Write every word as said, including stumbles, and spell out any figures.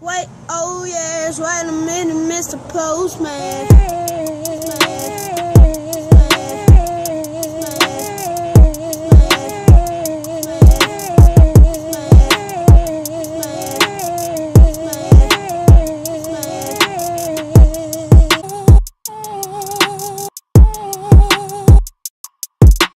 Wait, oh yes, wait a minute, Mister Postman.